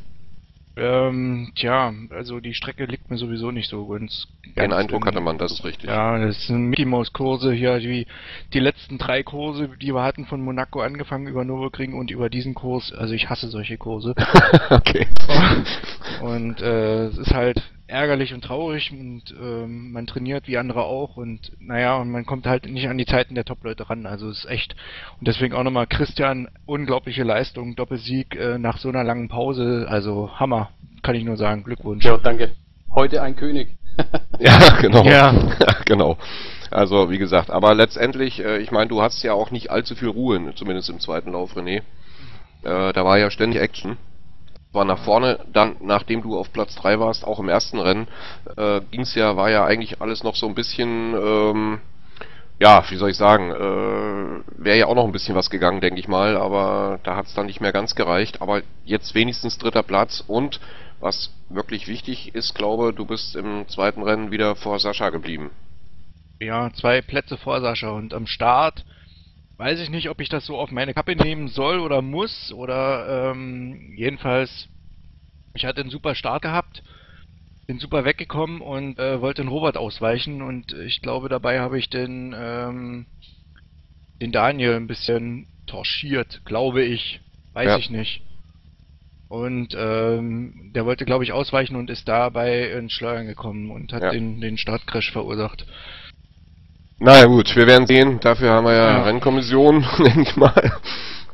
Ähm, tja, also die Strecke liegt mir sowieso nicht so ganz. Den ganz Eindruck in- hatte man, das ist richtig. Ja, das sind Mickey Mouse Kurse hier, wie die letzten drei Kurse, die wir hatten von Monaco angefangen über Nürburgring und über diesen Kurs. Also ich hasse solche Kurse. Okay. Und äh, es ist halt ärgerlich und traurig und ähm, man trainiert wie andere auch und naja, und man kommt halt nicht an die Zeiten der Top-Leute ran, also es ist echt. Und deswegen auch nochmal Christian, unglaubliche Leistung, Doppelsieg äh, nach so einer langen Pause, also Hammer, kann ich nur sagen, Glückwunsch. Ja, danke. Heute ein König. Ja, genau. Ja. Genau. Also, wie gesagt, aber letztendlich, äh, ich meine, du hast ja auch nicht allzu viel Ruhe, zumindest im zweiten Lauf, René. Äh, da war ja ständig Action. War nach vorne, dann, nachdem du auf Platz drei warst, auch im ersten Rennen, äh, ging's ja, war ja eigentlich alles noch so ein bisschen, ähm, ja, wie soll ich sagen, äh, wäre ja auch noch ein bisschen was gegangen, denke ich mal, aber da hat's dann nicht mehr ganz gereicht. Aber jetzt wenigstens dritter Platz und was wirklich wichtig ist, glaube, du bist im zweiten Rennen wieder vor Sascha geblieben. Ja, zwei Plätze vor Sascha und am Start weiß ich nicht, ob ich das so auf meine Kappe nehmen soll oder muss oder ähm, jedenfalls, ich hatte einen super Start gehabt, bin super weggekommen und äh, wollte den Robert ausweichen und ich glaube dabei habe ich den, ähm, den Daniel ein bisschen torchiert, glaube ich, weiß Ja. ich nicht. Und ähm, der wollte glaube ich ausweichen und ist dabei ins Schleudern gekommen und hat Ja. den, den Startcrash verursacht. Na ja, gut, wir werden sehen. Dafür haben wir ja, Ja. Rennkommission, nenne ich mal,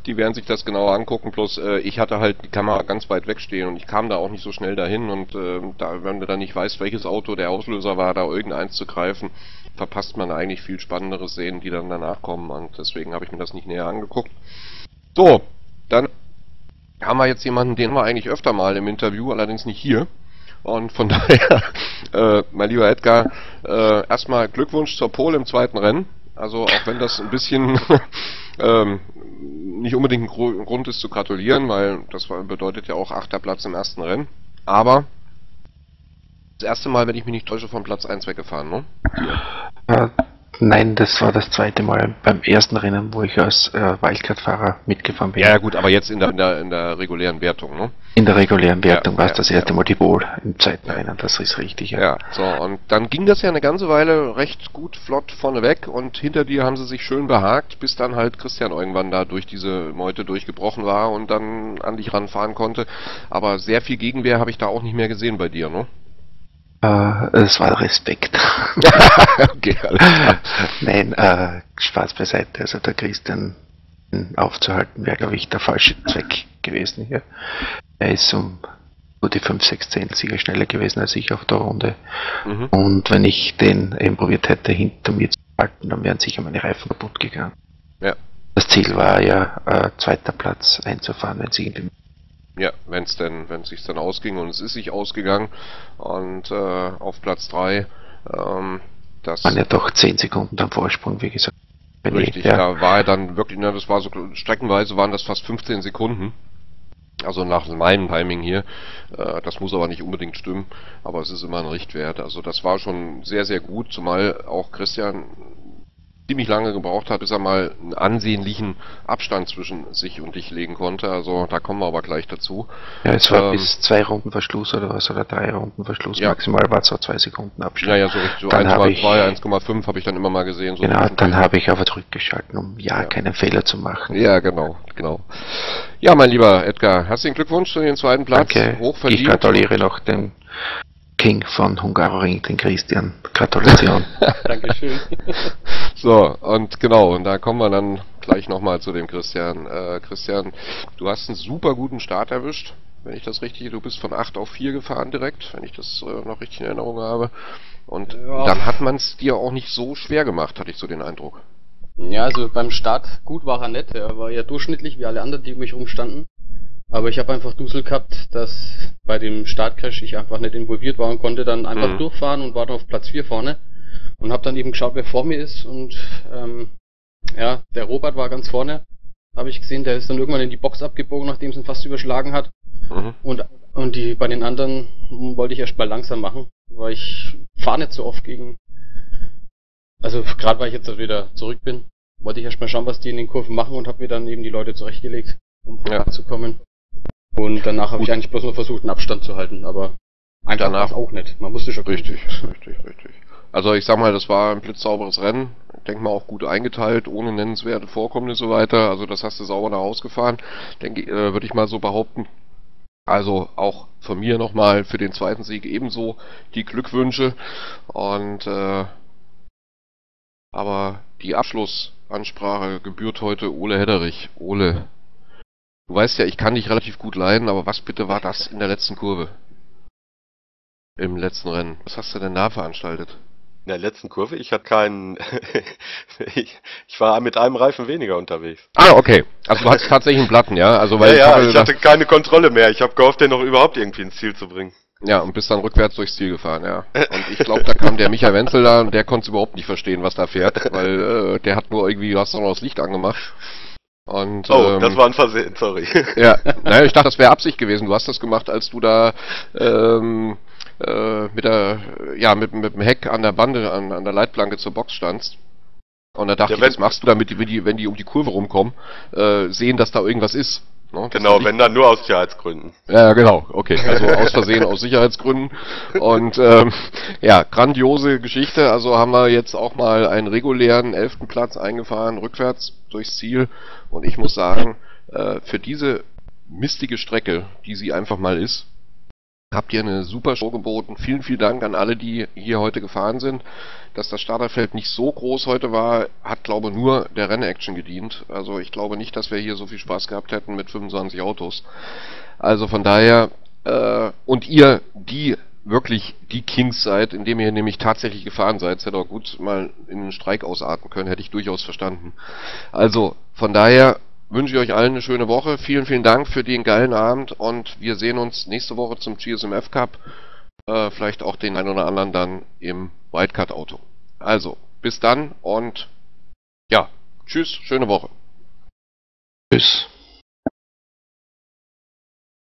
Die werden sich das genauer angucken, bloß äh, ich hatte halt die Kamera ganz weit wegstehen und ich kam da auch nicht so schnell dahin und äh, da, wenn du dann nicht weißt, welches Auto der Auslöser war, da irgendeins zu greifen, verpasst man eigentlich viel spannendere Szenen, die dann danach kommen und deswegen habe ich mir das nicht näher angeguckt. So, dann haben wir jetzt jemanden, den haben wir eigentlich öfter mal im Interview, allerdings nicht hier. Und von daher, äh, mein lieber Edgar, äh, erstmal Glückwunsch zur Pole im zweiten Rennen. Also auch wenn das ein bisschen ähm, nicht unbedingt ein Gru Grund ist zu gratulieren, weil das war, bedeutet ja auch achter Platz im ersten Rennen. Aber das erste Mal, wenn ich mich nicht täusche, von Platz eins weggefahren, ne? Äh, nein, das war das zweite Mal beim ersten Rennen, wo ich als äh, Wildcard-Fahrer mitgefahren bin. Ja, ja gut, aber jetzt in der, in der, in der regulären Wertung, ne? In der regulären Wertung Ja, war es ja, das erste ja. Mal die Pole im zweiten Rennen, das ist richtig. Ja. Ja, so, und dann ging das ja eine ganze Weile recht gut flott vorneweg und hinter dir haben sie sich schön behagt, bis dann halt Christian irgendwann da durch diese Meute durchgebrochen war und dann an dich ranfahren konnte. Aber sehr viel Gegenwehr habe ich da auch nicht mehr gesehen bei dir, ne? Äh, es war Respekt. Okay, alles klar. Nein, äh, Spaß beiseite. Also der Christian aufzuhalten wäre, glaube ich, der falsche Zweck gewesen hier. Er ist um so die fünf, sechs Zehntel sicher schneller gewesen als ich auf der Runde. Mhm. Und wenn ich den eben probiert hätte, hinter mir zu halten, dann wären sicher meine Reifen kaputt gegangen. Ja. Das Ziel war ja, äh, zweiter Platz einzufahren, wenn sie irgendwie. Ja, wenn es denn, wenn es sich dann ausging und es ist sich ausgegangen und äh, auf Platz drei, ähm, das waren ja doch zehn Sekunden am Vorsprung, wie gesagt. Wenn richtig, ich, ja, da war er dann wirklich, ne, das war so, streckenweise waren das fast fünfzehn Sekunden. Also nach meinem Timing hier, äh, das muss aber nicht unbedingt stimmen, aber es ist immer ein Richtwert. Also das war schon sehr, sehr gut, zumal auch Christian ziemlich lange gebraucht hat, bis er mal einen ansehnlichen Abstand zwischen sich und dich legen konnte. Also da kommen wir aber gleich dazu. ja, es war ähm, bis zwei Runden Verschluss oder was, oder drei Runden Verschluss. Ja. Maximal war es so zwei Sekunden Abstand. Ja, ja, so richtig, so Dann eins Komma zwei, habe ich- eins Komma fünf habe ich dann immer mal gesehen. So Genau, zwischendurch. dann habe ich aber zurückgeschalten, um ja, Ja. keinen Fehler zu machen. Ja, genau, genau. Ja, mein lieber Edgar, herzlichen Glückwunsch zu den zweiten Platz. Danke. Hochverdient. Ich gratuliere noch dem King von Hungaroring, den Christian. Gratulation. Dankeschön. So, und genau, und da kommen wir dann gleich nochmal zu dem Christian. Äh, Christian, du hast einen super guten Start erwischt, wenn ich das richtig, du bist von acht auf vier gefahren direkt, wenn ich das äh, noch richtig in Erinnerung habe. Und Ja. dann hat man es dir auch nicht so schwer gemacht, hatte ich so den Eindruck. Ja, also beim Start gut war er nicht. Er war ja durchschnittlich wie alle anderen, die um mich rumstanden. Aber ich habe einfach Dusel gehabt, dass bei dem Startcrash ich einfach nicht involviert war und konnte dann einfach Mhm. durchfahren und war dann auf Platz vier vorne. Und habe dann eben geschaut, wer vor mir ist. Und ähm, ja, der Robert war ganz vorne. Habe ich gesehen, der ist dann irgendwann in die Box abgebogen, nachdem es ihn fast überschlagen hat. Mhm. Und, und die bei den anderen hm, wollte ich erst mal langsam machen, weil ich fahre nicht so oft gegen. Also gerade weil ich jetzt wieder zurück bin, wollte ich erst mal schauen, was die in den Kurven machen und habe mir dann eben die Leute zurechtgelegt, um Ja. voranzukommen. Und danach habe ich eigentlich bloß nur versucht, einen Abstand zu halten, aber einfach Danach- war's auch nicht. Man musste schon Richtig, richtig, richtig. Also ich sag mal, das war ein blitzsauberes Rennen. Ich denke mal auch gut eingeteilt, ohne nennenswerte Vorkommnisse und so weiter. Also das hast du sauber nach Hause gefahren, denke ich, äh, würde ich mal so behaupten. Also auch von mir nochmal für den zweiten Sieg ebenso die Glückwünsche. Und äh, aber die Abschlussansprache gebührt heute Ole Hedderich. Ole, du weißt ja, ich kann dich relativ gut leiden, aber was bitte war das in der letzten Kurve? Im letzten Rennen. Was hast du denn da veranstaltet? In der letzten Kurve, ich hatte keinen, ich, ich war mit einem Reifen weniger unterwegs. Ah, okay. Also du hattest tatsächlich einen Platten, ja? Also Ja, weil ja, habe ich hatte keine Kontrolle mehr. Ich habe gehofft, den noch überhaupt irgendwie ins Ziel zu bringen. ja, und bist dann rückwärts durchs Ziel gefahren, ja. Und ich glaube, da kam der Michael Wenzel da und der konnte es überhaupt nicht verstehen, was da fährt, weil äh, der hat nur irgendwie, du hast doch noch das Licht angemacht. Und, Oh, ähm, das war ein Versehen, sorry. ja, naja, ich dachte, das wäre Absicht gewesen. Du hast das gemacht, als du da ähm, äh, mit der, ja, mit, mit dem Heck an der Bande, an, an der Leitplanke zur Box standst. Und da dachte Ja, ich, wenn- das machst du damit, wenn die, wenn die um die Kurve rumkommen, äh, sehen, dass da irgendwas ist. Ne? Dass Genau, da Licht- wenn dann nur aus Sicherheitsgründen. Ja, genau, okay. Also aus Versehen, aus Sicherheitsgründen. Und ähm, ja, grandiose Geschichte. Also haben wir jetzt auch mal einen regulären elften Platz eingefahren, rückwärts durchs Ziel. Und ich muss sagen, äh, für diese mistige Strecke, die sie einfach mal ist, Habt ihr eine super Show geboten. Vielen, vielen Dank an alle, die hier heute gefahren sind. Dass das Starterfeld nicht so groß heute war, hat, glaube ich, nur der Rennaction gedient. Also ich glaube nicht, dass wir hier so viel Spaß gehabt hätten mit fünfundzwanzig Autos. Also von daher, äh, und ihr, die wirklich die Kings seid, indem ihr nämlich tatsächlich gefahren seid, hätte auch gut mal in einen Streik ausarten können, hätte ich durchaus verstanden. Also von daher wünsche ich euch allen eine schöne Woche. Vielen, vielen Dank für den geilen Abend und wir sehen uns nächste Woche zum G S M F Cup. Äh, vielleicht auch den einen oder anderen dann im Wildcard-Auto. Also, bis dann und ja, tschüss, schöne Woche. Tschüss.